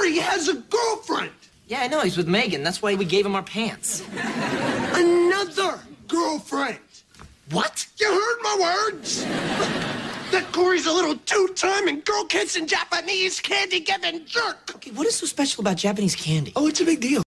Corey has a girlfriend. Yeah, I know. He's with Megan. That's why we gave him our pants. Another girlfriend. What? You heard my words. That Corey's a little two-timing, girl-kissing Japanese candy-giving jerk. Okay, what is so special about Japanese candy? Oh, it's a big deal.